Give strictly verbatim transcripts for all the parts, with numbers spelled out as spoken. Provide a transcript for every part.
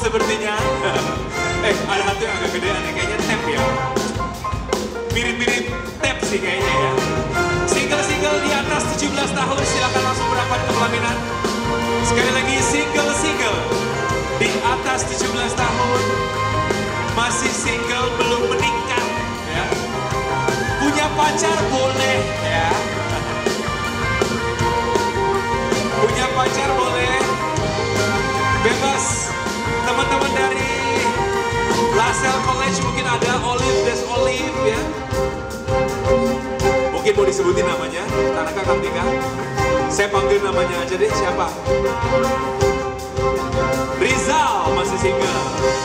sepertinya. Eh, ada satu yang agak gedean nih, kayaknya tap ya. Mirip-mirip tap sih kayaknya ya. Single-single di atas tujuh belas tahun, silakan langsung merapat ke pelaminan. Sekali lagi, single-single di atas tujuh belas tahun, masih single, belum menikah ya. Punya pacar boleh ya. Punya pacar boleh. Bebas. Teman-teman dari LaSalle College mungkin ada Olive, Des Olive ya. Mungkin mau disebutin namanya, Tanaka Kartika. Saya panggil namanya aja deh, siapa? Rizal masih single.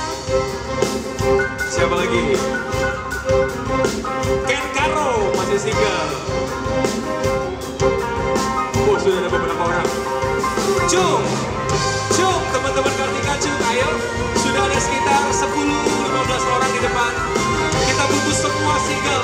Siapa lagi? Ken Karo masih single. Oh, sudah ada beberapa orang. Cung, Cung, teman-teman Kartika Cung, ayo. Sudah ada sekitar sepuluh lima belas orang di depan. Kita butuh semua single